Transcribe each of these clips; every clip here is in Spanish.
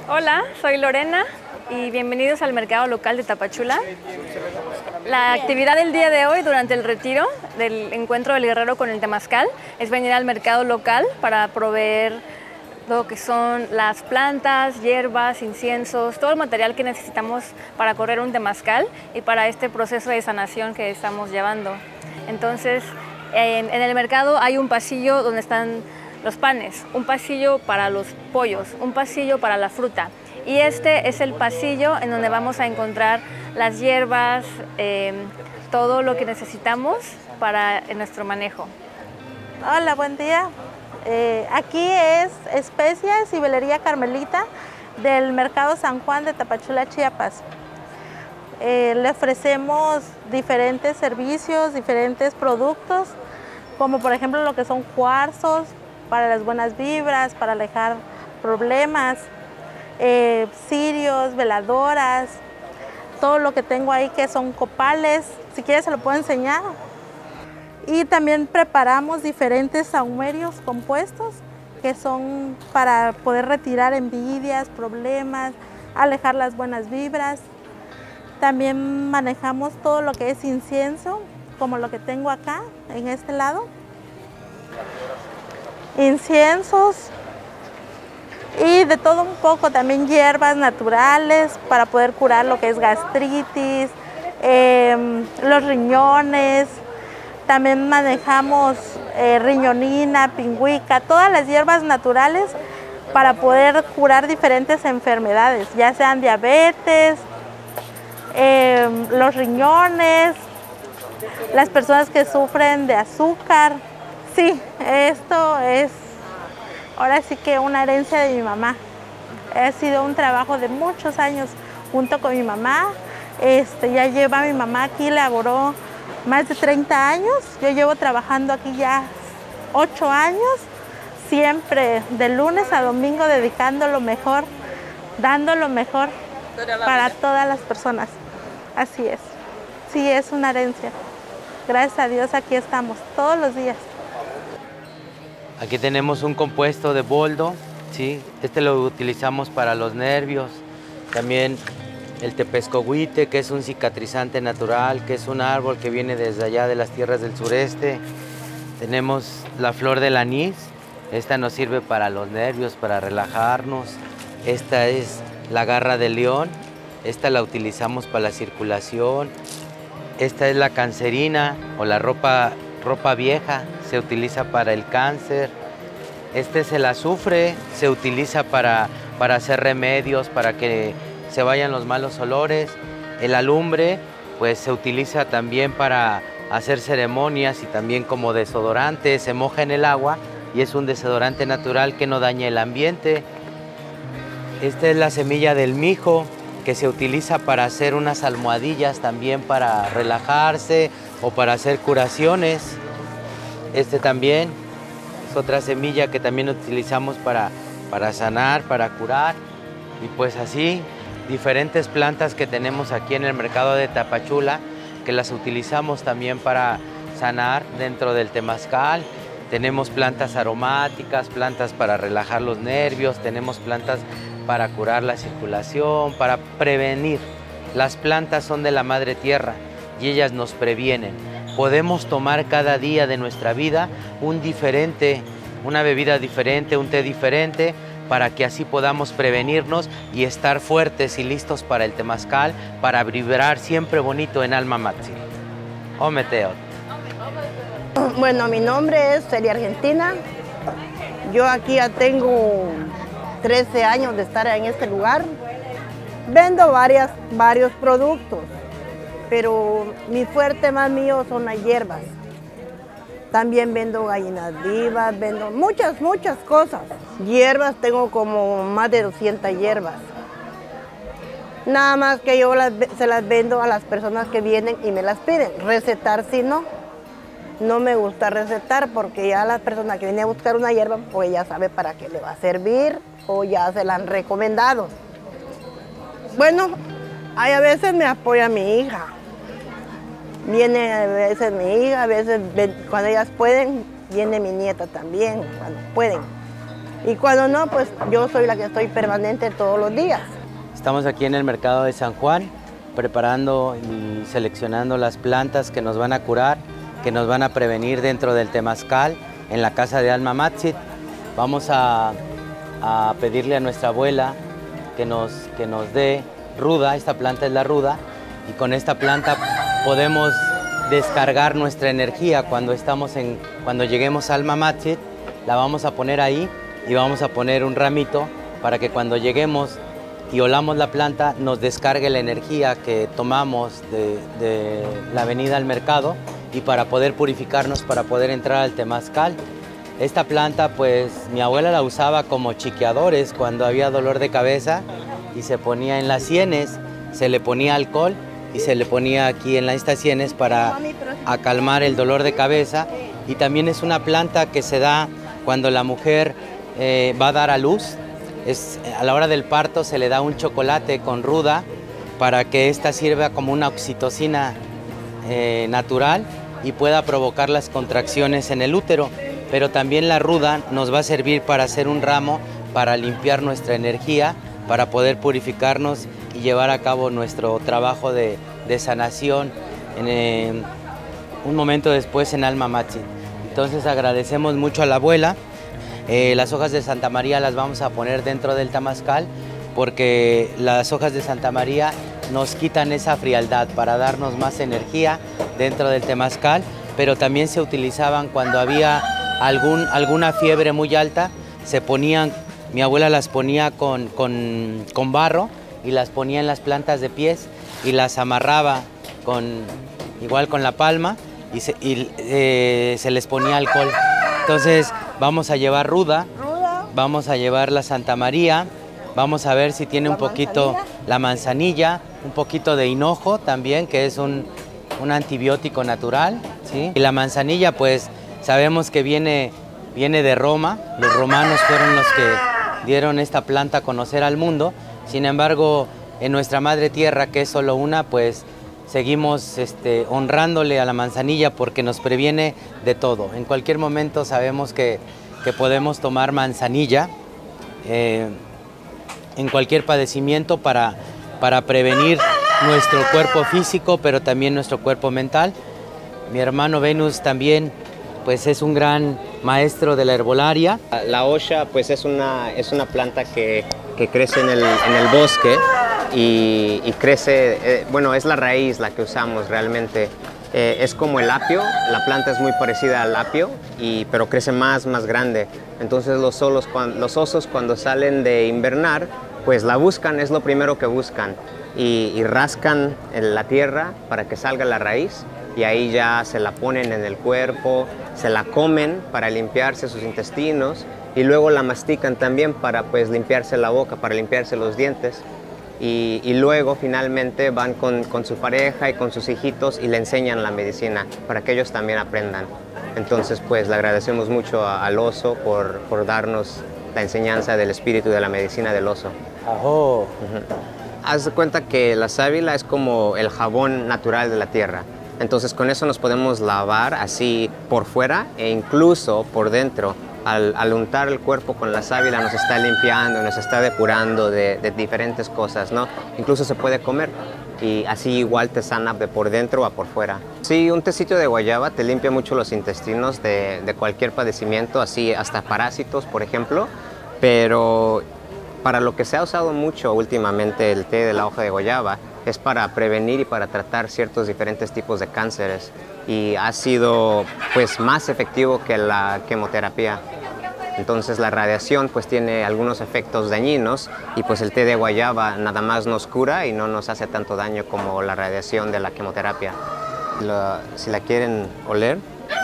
Hola, soy Lorena y bienvenidos al mercado local de Tapachula. La actividad del día de hoy durante el retiro del encuentro del guerrero con el temazcal es venir al mercado local para proveer lo que son las plantas, hierbas, inciensos, todo el material que necesitamos para correr un temazcal y para este proceso de sanación que estamos llevando. Entonces, en el mercado hay un pasillo donde están los panes, un pasillo para los pollos, un pasillo para la fruta. Y este es el pasillo en donde vamos a encontrar las hierbas, todo lo que necesitamos para nuestro manejo. Hola, buen día. Aquí es Especias y Velería Carmelita del Mercado San Juan de Tapachula, Chiapas. Le ofrecemos diferentes servicios, diferentes productos, como por ejemplo lo que son cuarzos para las buenas vibras, para alejar problemas, cirios, veladoras, todo lo que tengo ahí que son copales, si quieres se lo puedo enseñar. Y también preparamos diferentes sahumerios compuestos que son para poder retirar envidias, problemas, alejar las buenas vibras. También manejamos todo lo que es incienso, como lo que tengo acá, en este lado. Inciensos y de todo un poco, también hierbas naturales para poder curar lo que es gastritis, los riñones. También manejamos riñonina, pingüica, todas las hierbas naturales para poder curar diferentes enfermedades, ya sean diabetes, los riñones, las personas que sufren de azúcar. Sí, esto es ahora sí que una herencia de mi mamá. Ha sido un trabajo de muchos años junto con mi mamá. Ya lleva mi mamá aquí, laboró más de 30 años. Yo llevo trabajando aquí ya 8 años, siempre de lunes a domingo dedicando lo mejor, dando lo mejor para todas las personas. Así es. Sí, es una herencia. Gracias a Dios aquí estamos todos los días. Aquí tenemos un compuesto de boldo, ¿sí? Este lo utilizamos para los nervios. También el tepescohuite, que es un cicatrizante natural, que es un árbol que viene desde allá de las tierras del sureste. Tenemos la flor del anís. Esta nos sirve para los nervios, para relajarnos. Esta es la garra del león. Esta la utilizamos para la circulación. Esta es la cancerina o la ropa vieja, se utiliza para el cáncer. Este es el azufre, se utiliza para hacer remedios, para que se vayan los malos olores. El alumbre, pues se utiliza también para hacer ceremonias y también como desodorante, se moja en el agua y es un desodorante natural que no daña el ambiente. Esta es la semilla del mijo, que se utiliza para hacer unas almohadillas también para relajarse o para hacer curaciones. Este también es otra semilla que también utilizamos para sanar, para curar. Y pues así, diferentes plantas que tenemos aquí en el mercado de Tapachula, que las utilizamos también para sanar dentro del temazcal. Tenemos plantas aromáticas, plantas para relajar los nervios, tenemos plantas para curar la circulación, para prevenir. Las plantas son de la madre tierra y ellas nos previenen. Podemos tomar cada día de nuestra vida una bebida diferente, un té diferente, para que así podamos prevenirnos y estar fuertes y listos para el temazcal, para vibrar siempre bonito en Alma Máxima. Ometeo. Bueno, mi nombre es Celia Argentina. Yo aquí ya tengo 13 años de estar en este lugar. Vendo varios productos, pero mi fuerte más mío son las hierbas. También vendo gallinas vivas, vendo muchas cosas. Hierbas, tengo como más de 200 hierbas. Nada más que yo se las vendo a las personas que vienen y me las piden. Recetar si no. No me gusta recetar porque ya la persona que viene a buscar una hierba, pues ya sabe para qué le va a servir o ya se la han recomendado. Bueno, a veces me apoya mi hija. Viene a veces mi hija, a veces cuando ellas pueden, viene mi nieta también, cuando pueden. Y cuando no, pues yo soy la que estoy permanente todos los días. Estamos aquí en el mercado de San Juan, preparando y seleccionando las plantas que nos van a curar, que nos van a prevenir dentro del temazcal, en la casa de Alma Matzit. Vamos a pedirle a nuestra abuela que nos dé ruda. Esta planta es la ruda, y con esta planta podemos descargar nuestra energía cuando lleguemos a Alma Matzit. La vamos a poner ahí y vamos a poner un ramito para que cuando lleguemos y olamos la planta nos descargue la energía que tomamos de la avenida al mercado, y para poder purificarnos, para poder entrar al temazcal. Esta planta, pues mi abuela la usaba como chiqueadores cuando había dolor de cabeza, y se ponía en las sienes, se le ponía alcohol y se le ponía aquí en estas sienes para acalmar el dolor de cabeza. Y también es una planta que se da cuando la mujer va a dar a luz. A la hora del parto se le da un chocolate con ruda para que esta sirva como una oxitocina natural y pueda provocar las contracciones en el útero. Pero también la ruda nos va a servir para hacer un ramo, para limpiar nuestra energía, para poder purificarnos y llevar a cabo nuestro trabajo de sanación un momento después en Alma Matzit. Entonces agradecemos mucho a la abuela. Las hojas de Santa María las vamos a poner dentro del temazcal, porque las hojas de Santa María nos quitan esa frialdad para darnos más energía dentro del temazcal, pero también se utilizaban cuando había alguna fiebre muy alta. Mi abuela las ponía con barro y las ponía en las plantas de pies y las amarraba igual con la palma y se les ponía alcohol. Entonces vamos a llevar ruda, vamos a llevar la Santa María, vamos a ver si tiene un poquito la manzanilla, un poquito de hinojo también, que es un antibiótico natural, ¿sí? Y la manzanilla, pues sabemos que viene de Roma. Los romanos fueron los que dieron esta planta a conocer al mundo. Sin embargo, en nuestra madre tierra, que es solo una, pues seguimos honrándole a la manzanilla porque nos previene de todo. En cualquier momento sabemos que podemos tomar manzanilla en cualquier padecimiento para prevenir nuestro cuerpo físico, pero también nuestro cuerpo mental. Mi hermano Venus también pues es un gran maestro de la herbolaria. La osha pues es una planta que crece en el bosque y crece, bueno, es la raíz la que usamos realmente. Es como el apio, la planta es muy parecida al apio, pero crece más grande. Entonces los osos cuando salen de invernar, pues la buscan, es lo primero que buscan. Y rascan en la tierra para que salga la raíz, y ahí ya se la ponen en el cuerpo, se la comen para limpiarse sus intestinos, y luego la mastican también para pues limpiarse la boca, para limpiarse los dientes. Y luego finalmente van con su pareja y con sus hijitos y le enseñan la medicina para que ellos también aprendan. Entonces pues le agradecemos mucho al oso por darnos la enseñanza del espíritu de la medicina del oso. ¡Ajo! Haz de cuenta que la sábila es como el jabón natural de la tierra. Entonces con eso nos podemos lavar así por fuera e incluso por dentro. Al untar el cuerpo con la sábila nos está limpiando, nos está depurando de diferentes cosas, ¿no? Incluso se puede comer y así igual te sana de por dentro a por fuera. Sí, un tecito de guayaba te limpia mucho los intestinos de cualquier padecimiento, así hasta parásitos, por ejemplo, pero para lo que se ha usado mucho últimamente el té de la hoja de guayaba es para prevenir y para tratar ciertos diferentes tipos de cánceres, y ha sido pues más efectivo que la quimioterapia. Entonces la radiación pues tiene algunos efectos dañinos, y pues el té de guayaba nada más nos cura y no nos hace tanto daño como la radiación de la quimioterapia. Si la quieren oler.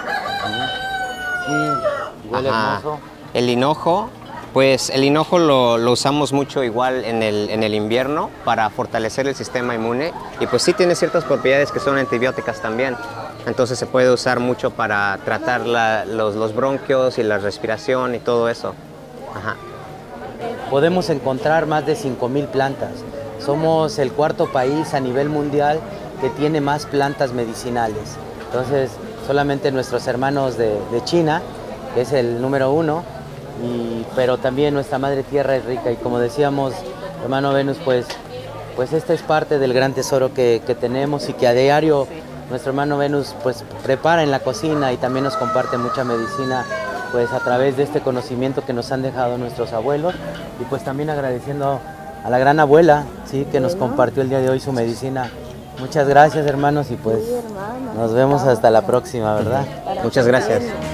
Huele hermoso. El hinojo. Pues el hinojo lo usamos mucho igual en el invierno para fortalecer el sistema inmune, y pues sí tiene ciertas propiedades que son antibióticas también. Entonces se puede usar mucho para tratar los bronquios y la respiración y todo eso. Ajá. Podemos encontrar más de 5,000 plantas. Somos el cuarto país a nivel mundial que tiene más plantas medicinales. Entonces solamente nuestros hermanos de China, que es el número 1, pero también nuestra madre tierra es rica y como decíamos, hermano Venus, pues esta es parte del gran tesoro que tenemos y que a diario nuestro hermano Venus pues prepara en la cocina y también nos comparte mucha medicina pues a través de este conocimiento que nos han dejado nuestros abuelos y pues también agradeciendo a la gran abuela, ¿sí? Que nos compartió el día de hoy su medicina. Muchas gracias, hermanos, y pues nos vemos hasta la próxima, ¿verdad? Muchas gracias.